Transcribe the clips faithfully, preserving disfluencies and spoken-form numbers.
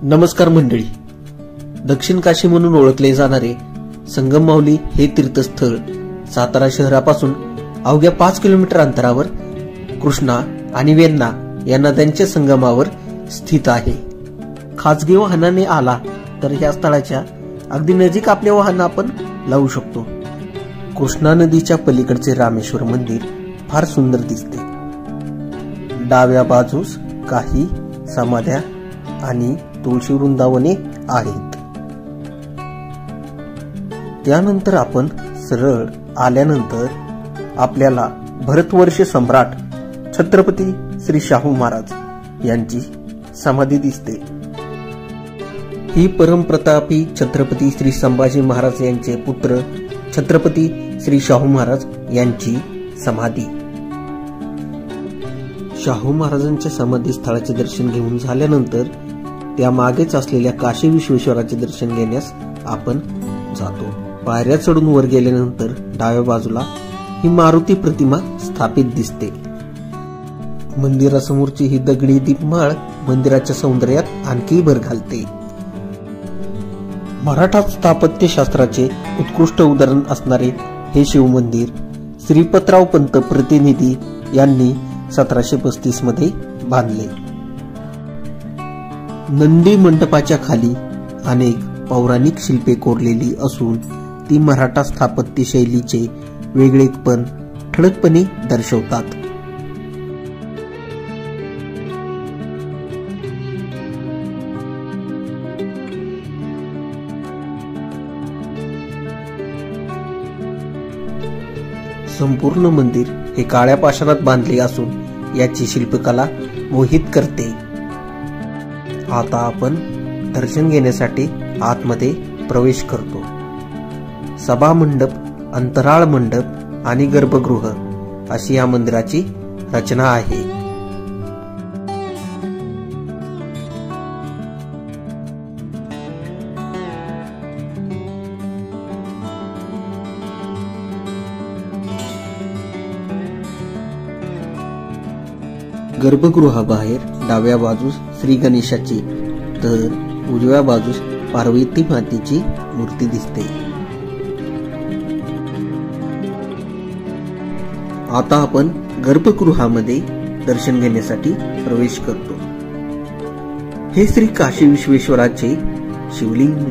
नमस्कार मंडळी. दक्षिण काशी म्हणून ओळखले जाणारे संगम माहुली हे तीर्थस्थळ सातारा शहरापासून अवघ्या पाच किलोमीटर अंतरावर कृष्णा आणि वेण्णा या नद्यांच्या संगमावर स्थित आहे. खासगी वाहनाने आला तर या स्थळाच्या अगदी नजीक आपले वाहन आपण लावू शकतो. कृष्णा नदीच्या पलीकडचे रामेश्वर मंदिर फार सुंदर दिसते. डाव्या बाजूस काही समाध्या आणि तुळशी वृंदावने आहेत. त्यानंतर आपण सरळ आल्यानंतर आपल्याला भरतवर्ष सम्राट छत्रपती श्री शाहू महाराज यांची समाधी दिसते. ही परमप्रतापी छत्रपती श्री संभाजी महाराज यांचे पुत्र छत्रपती श्री शाहू महाराज यांची समाधी. शाहू महाराजांच्या समाधी स्थळाचे दर्शन घेऊन झाल्यानंतर त्या मागेच असलेल्या काशी विश्वेश्वराचे दर्शन घेण्यास आपण जातो. पायऱ्या चढून वर गेल्यानंतर डाव्या बाजूला ही मारुती प्रतिमा स्थापित दिसते. मंदिरासमोरची ही दगडी दीपमाळ मंदिराच्या सौंदर्यात आणखी भर घालते. मराठा स्थापत्यशास्त्राचे उत्कृष्ट उदाहरण असणारे हे शिवमंदिर श्रीपतराव पंत प्रतिनिधी यांनी सतराशे पस्तीस मध्ये बांधले. नंदी मंडपाच्या खाली अनेक पौराणिक शिल्पे कोरलेली असून ती मराठा स्थापत्य शैलीचे वेगळेपण ठळकपणे दर्शवतात. संपूर्ण मंदिर हे काळ्या पाषाणात बांधले असून याची शिल्पकला मोहित करते. आता आपण दर्शन घेण्यासाठी आतमध्ये प्रवेश करतो. सभा मंडप, अंतराळ मंडप आणि गर्भगृह अशी या मंदिराची रचना आहे. गर्भगृहाबाहेर डाव्या बाजूस श्री गणेशाची तर उजव्या बाजूस पार्वती मातेची मूर्ती दिसते. आता आपण गर्भगृहामध्ये दर्शन घेण्यासाठी प्रवेश करतो. हे श्री काशी विश्वेश्वराचे शिवलिंग.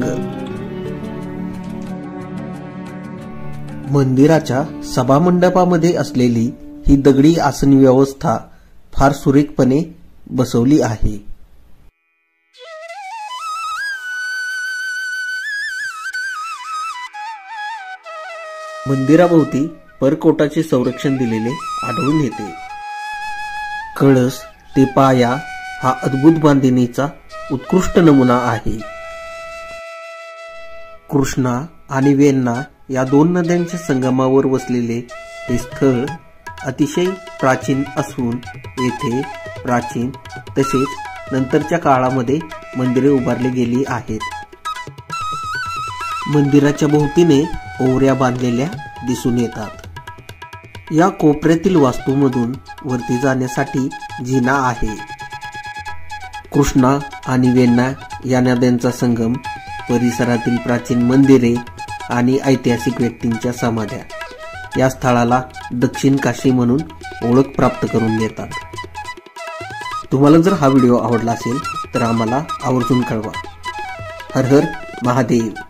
मंदिराच्या सभामंडपामध्ये असलेली ही दगडी आसन व्यवस्था फार सुरेखपणे बसवली आहे. मंदिराभोवती परकोटाचे संरक्षण दिलेले आढळून येते. कळस ते पाया हा अद्भुत बांधणीचा उत्कृष्ट नमुना आहे. कृष्णा आणि वेण्णा या दोन नद्यांच्या संगमावर वसलेले हे स्थळ अतिशय प्राचीन असून येथे प्राचीन तसेच नंतरच्या काळामध्ये मंदिरे उभारली गेली आहेत. मंदिराच्या भोवतीने ओवऱ्या बांधलेल्या दिसून येतात. या कोपऱ्यातील वास्तूमधून वरती जाण्यासाठी जिना आहे. कृष्णा आणि वेण्णा या नद्यांचा संगम, परिसरातील प्राचीन मंदिरे आणि ऐतिहासिक व्यक्तींच्या समाध्या या स्थळाला दक्षिण काशी म्हणून ओळख प्राप्त करून देतात. तुम्हाला जर हा व्हिडिओ आवडला असेल तर आम्हाला आवर्जून कळवा. हर हर महादेव.